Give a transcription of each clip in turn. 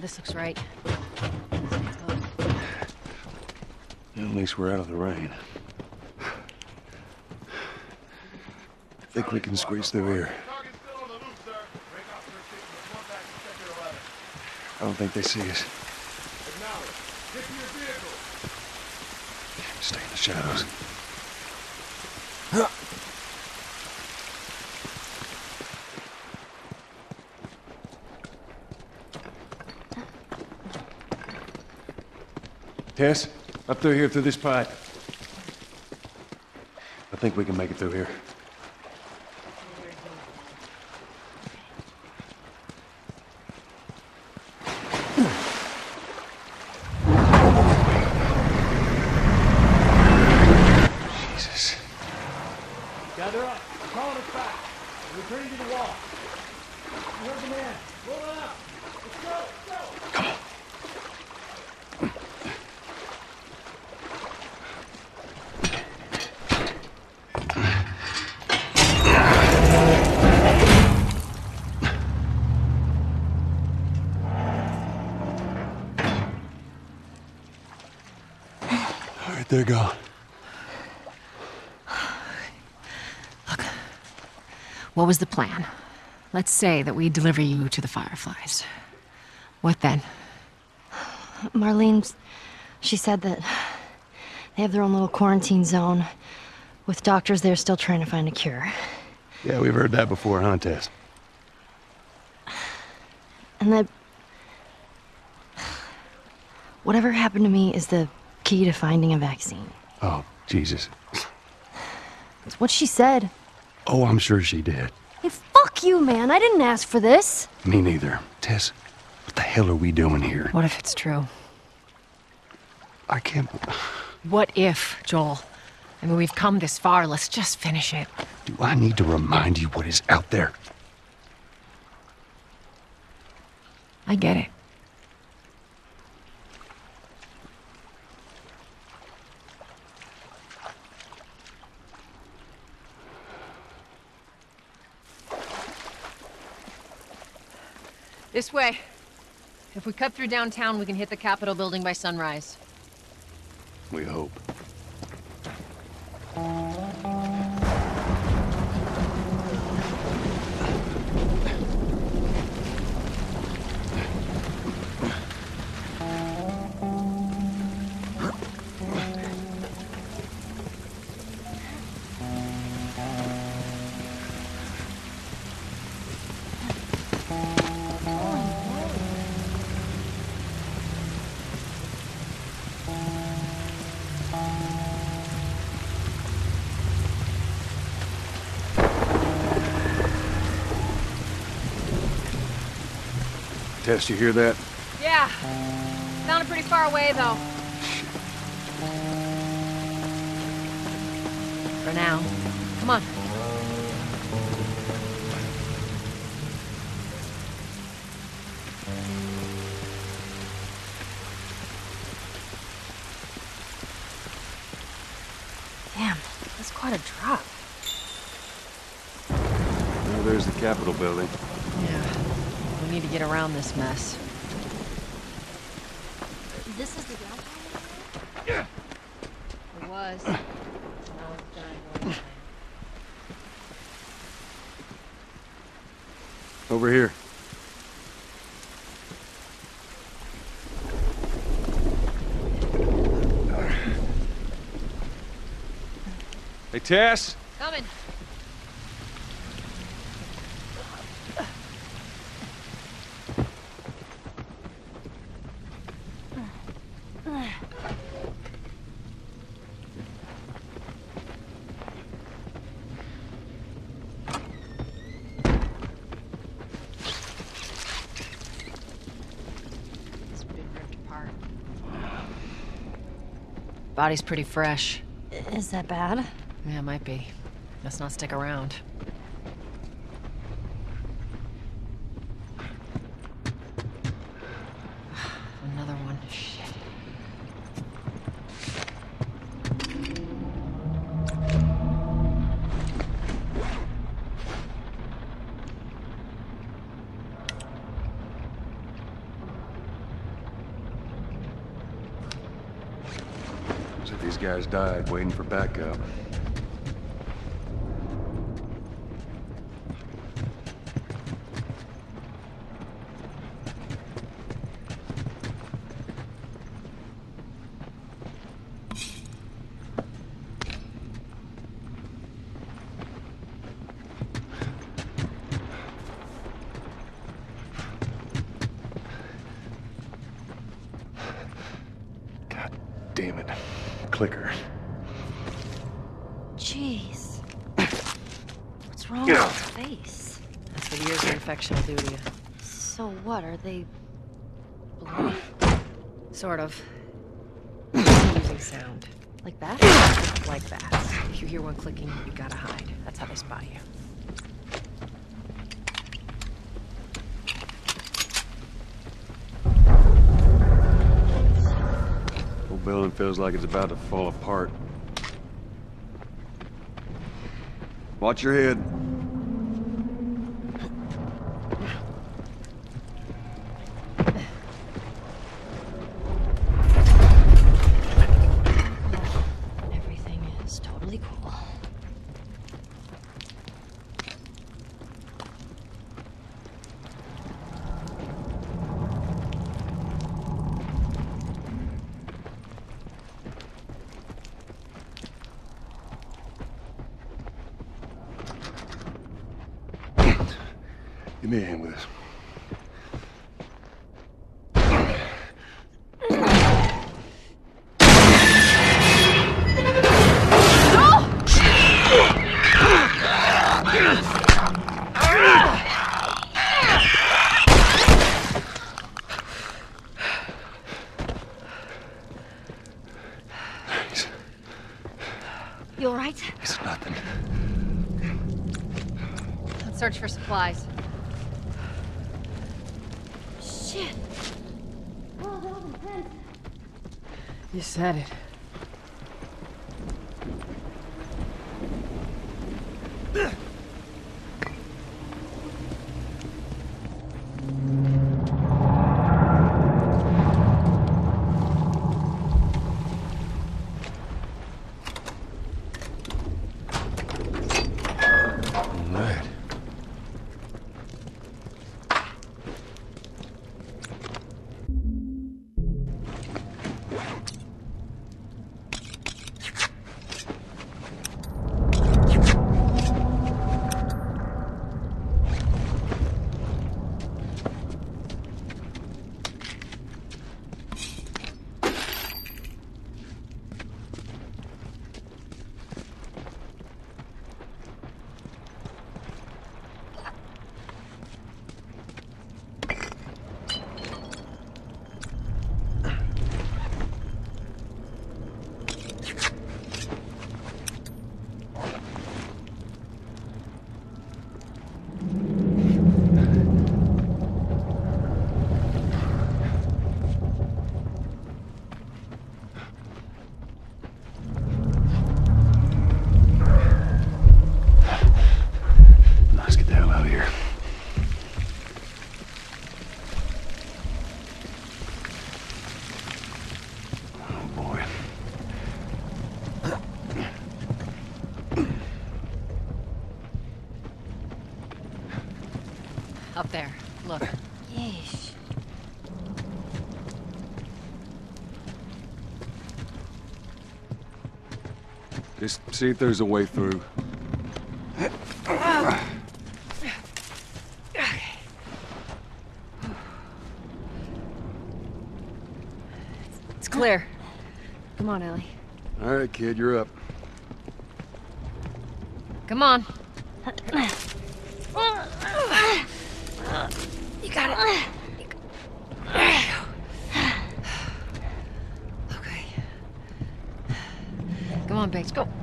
this looks right. At least we're out of the rain. Think we can squeeze through here. I don't think they see us. Stay in the shadows. Tess, up through here through this pipe. I think we can make it through here. Jesus. Gather up. I'm calling us back. We're returning to the wall. You heard the man. Roll it out. Let's go. Let's go. Come on. All right, they're gone. Look, what was the plan? Let's say that we deliver you to the Fireflies. What then? Marlene, she said that they have their own little quarantine zone with doctors there still trying to find a cure. Yeah, we've heard that before, huh, Tess? And that whatever happened to me is the key to finding a vaccine. Oh, Jesus. It's what she said. Oh, I'm sure she did. Hey, fuck you, man. I didn't ask for this. Me neither. Tess, what the hell are we doing here? What if it's true? I can't... What if, Joel? I mean, we've come this far. Let's just finish it. Do I need to remind you what is out there? I get it. This way. If we cut through downtown, we can hit the Capitol building by sunrise. We hope. Tess, you hear that? Yeah. Sounded pretty far away, though. For now. Come on. Damn, that's quite a drop. Well, there's the Capitol building. Yeah. We need to get around this mess. This is the downtown? Yeah. It was. Now it's done. Over here. Hey, Tess? Coming. It's been ripped apart. Body's pretty fresh. Is that bad? Yeah, it might be. Let's not stick around. Another one. Shit. So these guys died waiting for backup. Damn it. Clicker. Jeez. What's wrong with your face? That's what years of infection will do to you. So what, are they... bloody? Sort of. Using sound. Like that? Like that. If you hear one clicking, you gotta hide. That's how they spot you. Whole building feels like it's about to fall apart. Watch your head. Everything is totally cool. Give me a hand with this. Thanks. You alright? It's nothing. Let's search for supplies. Shit. Oh, that was intense. You said it. All right. Let's get the hell out of here. Oh boy. Up there. Look. Yeesh. Just see if there's a way through. It's clear. Come on, Ellie. All right, kid, you're up. Come on. You got it. Okay. Come on, Biggs, go.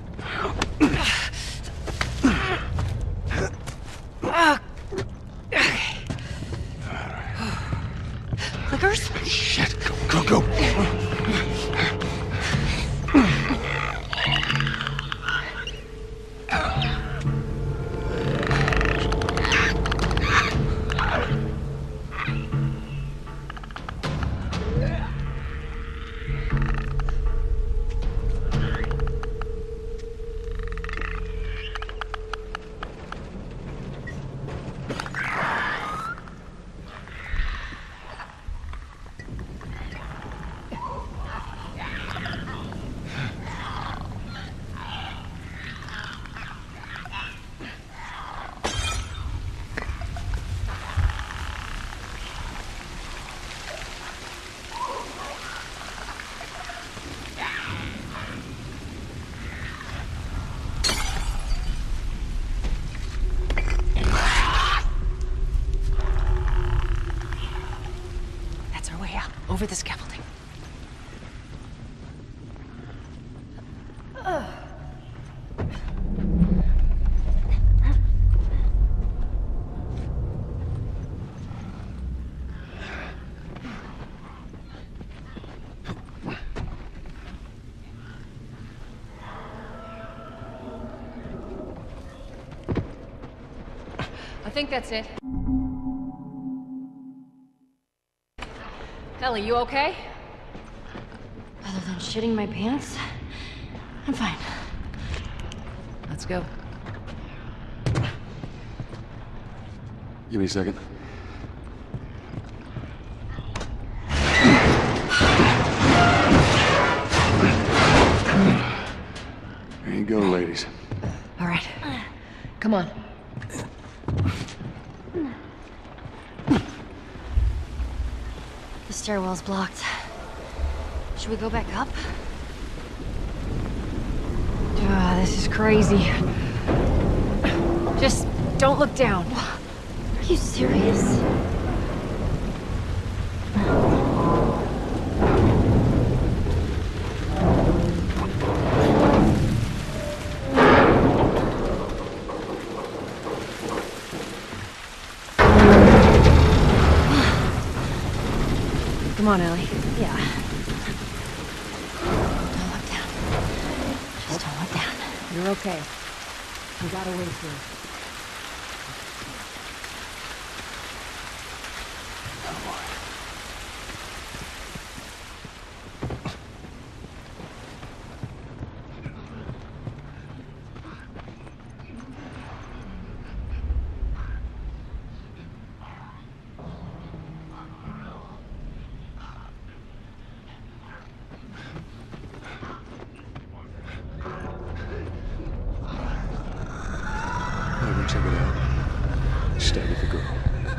Clickers? Shit, go. through the scaffolding. I think that's it. Ellie, you okay? Other than shitting my pants, I'm fine. Let's go. Give me a second. There you go, ladies. All right. Come on. The stairwell's blocked. Should we go back up? This is crazy. Just don't look down. Are you serious? Come on, Ellie. Yeah. Don't look down. Just don't look down. You're okay. We got a way through. Check it out. Stay with the girl.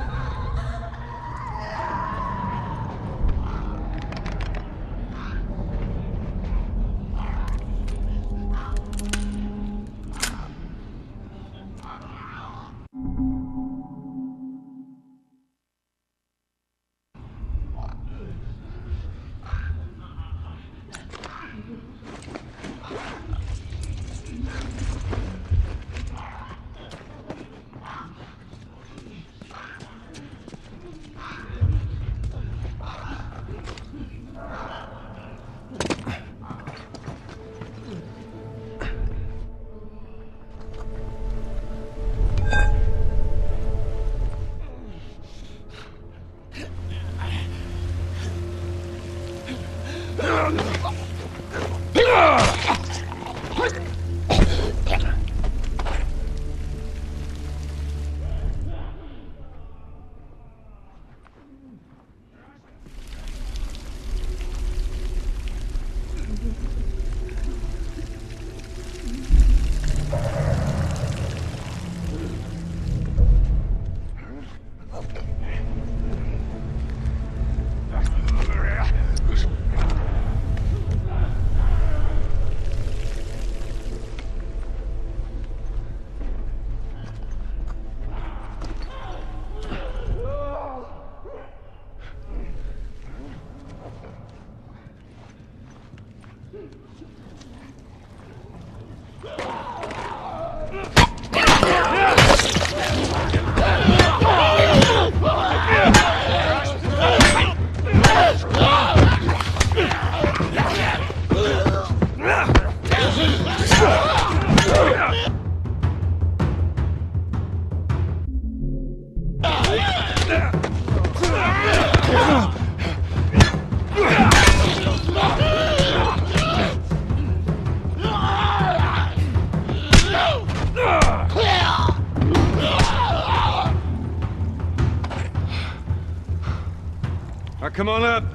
All right, come on up.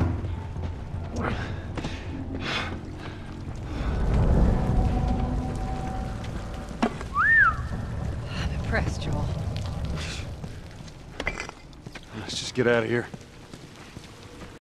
I'm impressed, Joel. Let's just get out of here.